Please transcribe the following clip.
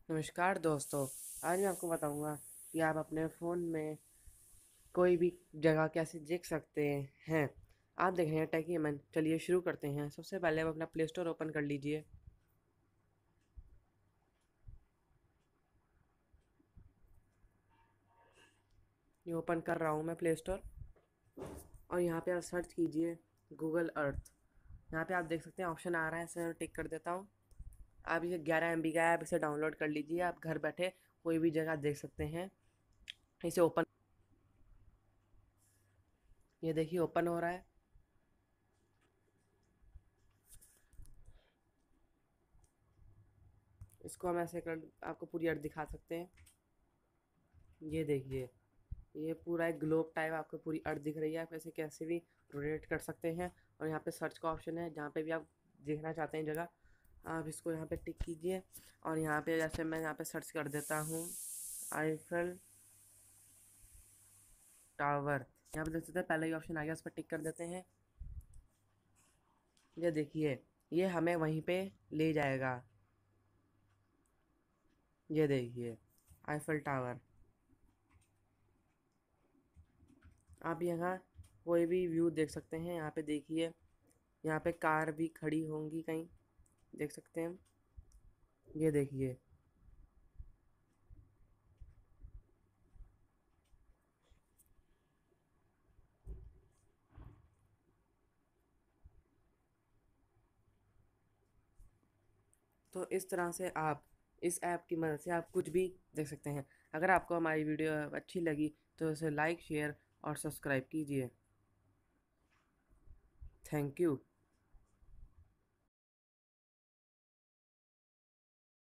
नमस्कार दोस्तों। आज मैं आपको बताऊंगा कि आप अपने फ़ोन में कोई भी जगह कैसे देख सकते हैं। आप देख रहे हैं टेकी मन। चलिए शुरू करते हैं। सबसे पहले आप अपना प्ले स्टोर ओपन कर लीजिए। ये ओपन कर रहा हूँ मैं प्ले स्टोर। और यहाँ पे आप सर्च कीजिए गूगल अर्थ। यहाँ पे आप देख सकते हैं ऑप्शन आ रहा है, इसे टिक कर देता हूँ। आप ये 11 MB का ऐप, इसे डाउनलोड कर लीजिए। आप घर बैठे कोई भी जगह देख सकते हैं। इसे ओपन, ये देखिए ओपन हो रहा है। इसको हम ऐसे कर आपको पूरी अर्थ दिखा सकते हैं। ये देखिए, ये पूरा एक ग्लोब टाइप आपको पूरी अर्थ दिख रही है। आप ऐसे कैसे भी रोटेट कर सकते हैं। और यहाँ पे सर्च का ऑप्शन है, जहाँ पे भी आप देखना चाहते हैं जगह, आप इसको यहाँ पे टिक कीजिए। और यहाँ पे जैसे मैं यहाँ पे सर्च कर देता हूँ आईफल टावर। यहाँ पे देख सकते हैं पहला ही ऑप्शन आ गया, उस पर टिक कर देते हैं। ये देखिए, ये हमें वहीं पे ले जाएगा। ये देखिए आईफल टावर। आप यहाँ कोई भी व्यू देख सकते हैं। यहाँ पे देखिए, यहाँ पे कार भी खड़ी होंगी कहीं, देख सकते हैं हम। ये देखिए, तो इस तरह से आप इस ऐप की मदद से आप कुछ भी देख सकते हैं। अगर आपको हमारी वीडियो अच्छी लगी तो इसे लाइक, शेयर और सब्सक्राइब कीजिए। Thank you.